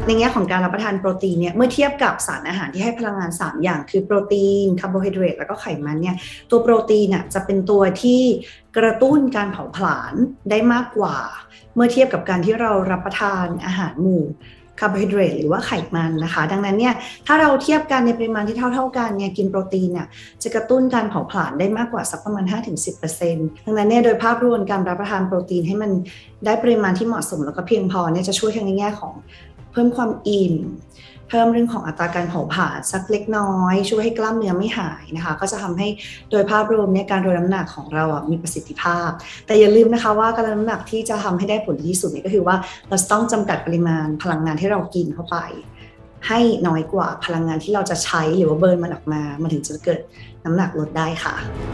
ในแง่ของการรับประทานโปรตีนเนี่ยเมื่อเทียบกับสารอาหารที่ให้พลังงาน3อย่างคือโปรตีนคาร์โบไฮเดรตแล้วก็ไขมันเนี่ยตัวโปรตีนจะเป็นตัวที่กระตุ้นการเผาผลาญได้มากกว่าเมื่อเทียบกับการที่เรารับประทานอาหารหมู่คาร์โบไฮเดรตหรือว่าไขมันนะคะดังนั้นเนี่ยถ้าเราเทียบกันในปริมาณที่เท่ากันเนี่ยกินโปรตีนเนี่ยจะกระตุ้นการเผาผลาญได้มากกว่าสักประมาณ 5-10% ดังนั้นเนี่ยโดยภาพรวมการรับประทานโปรตีนให้มันได้ปริมาณที่เหมาะสมแล้วก็เพียงพอเนี่ยจะช่วยทั้งในแง่ของเพิ่มความอิ่มเพิ่มเรื่องของอัตราการเผาผลาญสักเล็กน้อยช่วยให้กล้ามเนื้อไม่หายนะคะก็จะทำให้โดยภาพรวมเนี่ยการลดน้ำหนักของเรามีประสิทธิภาพแต่อย่าลืมนะคะว่าการลดน้ำหนักที่จะทำให้ได้ผลที่สุดเนี่ยก็คือว่าเราต้องจำกัดปริมาณพลังงานที่เรากินเข้าไปให้น้อยกว่าพลังงานที่เราจะใช้หรือว่าเบิร์นมันออกมามันถึงจะเกิดน้ำหนักลดได้ค่ะ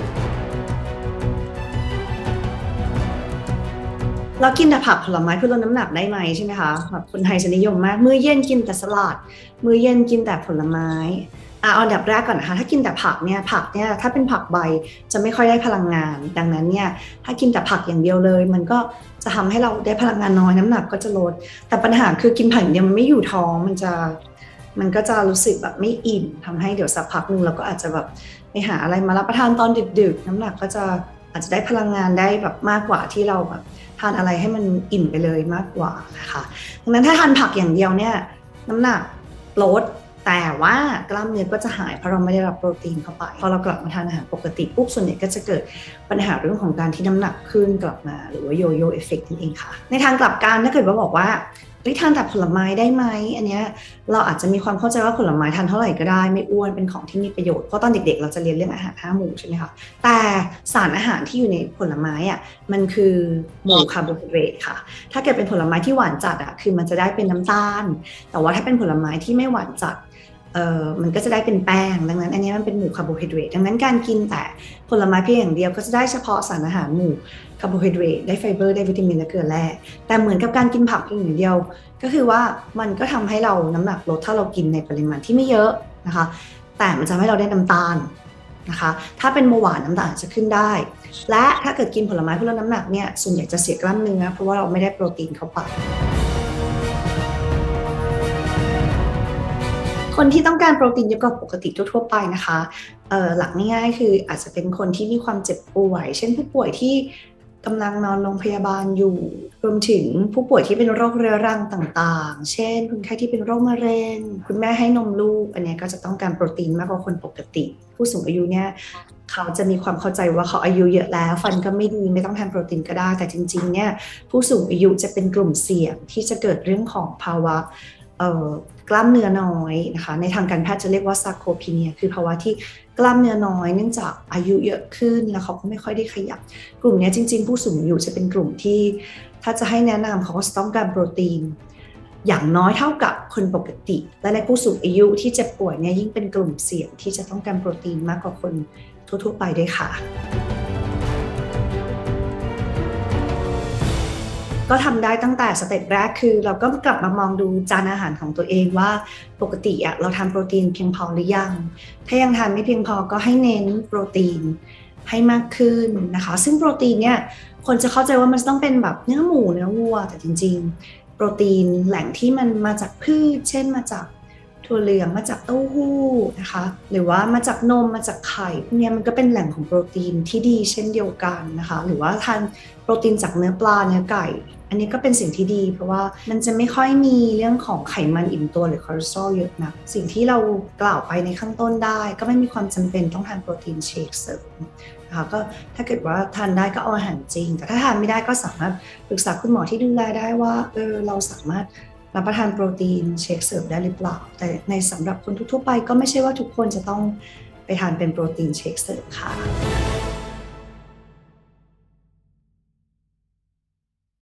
เรากินแต่ผักผลไม้เพื่อลดน้ำหนักได้ไหมใช่ไหมคะแบบคนไทยจะนิยมมากมื้อเย็นกินแต่สลัดมื้อเย็นกินแต่ผลไม้เอาอันดับแรกก่อนนะคะถ้ากินแต่ผักเนี่ยถ้าเป็นผักใบจะไม่ค่อยได้พลังงานดังนั้นเนี่ยถ้ากินแต่ผักอย่างเดียวเลยมันก็จะทำให้เราได้พลังงานน้อยน้ำหนักก็จะลดแต่ปัญหาคือกินผักอย่างเดียวมันไม่อยู่ท้องมันก็จะรู้สึกแบบไม่อิ่มทำให้เดี๋ยวสักพักนึงเราก็อาจจะแบบไปหาอะไรมารับประทานตอนดึกๆน้ำหนักก็จะอาจจะได้พลังงานได้แบบมากกว่าที่เราแบบทานอะไรให้มันอิ่มไปเลยมากกว่านะคะดังนั้นถ้าทานผักอย่างเดียวเนี่ยน้ำหนักลดแต่ว่ากล้ามเนื้อก็จะหายเพราะเราไม่ได้รับโปรตีนเข้าไปพอเรากลับมาทานอาหารปกติปุ๊บส่วนใหญ่ก็จะเกิดปัญหาเรื่องของการที่น้ำหนักขึ้นกลับมาหรือว่าโยโย่เอฟเฟกต์นั่นเองค่ะในทางกลับกันถ้าเกิดว่าบอกว่าทานแต่ผลไม้ได้ไหมอันนี้เราอาจจะมีความเข้าใจว่าผลไม้ทานเท่าไหร่ก็ได้ไม่อ้วนเป็นของที่มีประโยชน์เพราะตอนเด็กๆเราจะเรียนเรื่องอาหาร5 หมู่ใช่ไหมคะแต่สารอาหารที่อยู่ในผลไม้มันคือหมู่คาร์โบไฮเดรตค่ะถ้าเกิดเป็นผลไม้ที่หวานจัดคือมันจะได้เป็นน้ำตาลแต่ว่าถ้าเป็นผลไม้ที่ไม่หวานจัดมันก็จะได้เป็นแป้งดังนั้นอันนี้มันเป็นหมู่คาร์โบไฮเดรตดังนั้นการกินแต่ผลไม้เพียงอย่างเดียวก็จะได้เฉพาะสารอาหารหมู่คาร์โบไฮเดรตได้ไฟเบอร์ได้วิตามินและเกลือแร่แต่เหมือนกับการกินผักเพียงอย่างเดียวก็คือว่ามันก็ทำให้เราน้ำหนักลดถ้าเรากินในปริมาณที่ไม่เยอะนะคะแต่มันจะทำให้เราได้น้ำตาลนะคะถ้าเป็นเบาหวานน้ำตาลจะขึ้นได้และถ้าเกิดกินผลไม้เพื่อลดน้ำหนักเนี่ยส่วนใหญ่จะเสียกล้ามเนื้อเพราะว่าเราไม่ได้โปรตีนเข้าไปคนที่ต้องการโปรตีนเยอะกว่าปกติทั่วๆไปนะคะหลักง่ายๆคืออาจจะเป็นคนที่มีความเจ็บป่วยเช่นผู้ป่วยที่กำลังนอนโรงพยาบาลอยู่รวมถึงผู้ป่วยที่เป็นโรคเรื้อรังต่างๆเช่นคนไข้ที่เป็นโรคมะเร็งคุณแม่ให้นมลูกอันนี้ก็จะต้องการโปรตีนมากกว่าคนปกติผู้สูงอายุเนี่ยเขาจะมีความเข้าใจว่าเขาอายุเยอะแล้วฟันก็ไม่ดีไม่ต้องทานโปรตีนก็ได้แต่จริงๆเนี่ยผู้สูงอายุจะเป็นกลุ่มเสี่ยงที่จะเกิดเรื่องของภาวะกล้ามเนื้อน้อยนะคะในทางการแพทย์จะเรียกว่าซาร์โคพีเนียคือภาวะที่กล้ามเนื้อน้อยเนื่องจากอายุเยอะขึ้นแล้วเขาก็ไม่ค่อยได้ขยับกลุ่มนี้จริงๆผู้สูงอายุจะเป็นกลุ่มที่ถ้าจะให้แนะนำเขาก็จะต้องการโปรตีนอย่างน้อยเท่ากับคนปกติและในผู้สูงอายุที่เจ็บป่วยเนี่ยยิ่งเป็นกลุ่มเสี่ยงที่จะต้องการโปรตีนมากกว่าคนทั่วๆไปด้วยค่ะก็ทำได้ตั้งแต่สเต็ปแรกคือเราก็กลับมามองดูจานอาหารของตัวเองว่าปกติเราทานโปรตีนเพียงพอหรือยังถ้ายังทานไม่เพียงพอก็ให้เน้นโปรตีนให้มากขึ้นนะคะซึ่งโปรตีนเนี่ยคนจะเข้าใจว่ามันต้องเป็นแบบเนื้อหมูเนื้อวัวแต่จริงๆโปรตีนแหล่งที่มันมาจากพืชเช่นมาจากถั่วเหลืองมาจากเต้าหู้นะคะหรือว่ามาจากนมมาจากไข่พวกนี้มันก็เป็นแหล่งของโปรตีนที่ดีเช่นเดียวกันนะคะหรือว่าทานโปรตีนจากเนื้อปลาเนื้อไก่อันนี้ก็เป็นสิ่งที่ดีเพราะว่ามันจะไม่ค่อยมีเรื่องของไขมันอิ่มตัวหรือคอเลสเตอรอลเยอะนักสิ่งที่เรากล่าวไปในข้างต้นได้ก็ไม่มีความจำเป็นต้องทานโปรตีนเชคเสริมนะคะก็ถ้าเกิดว่าทานได้ก็เอาอาหารจริงแต่ถ้าทานไม่ได้ก็สามารถปรึกษาคุณหมอที่ดูแลได้ว่าเราสามารถรับประทานโปรตีนเชคเสริมได้หรือเปล่าแต่ในสำหรับคนทั่วไปก็ไม่ใช่ว่าทุกคนจะต้องไปทานเป็นโปรตีนเชคเสริมค่ะ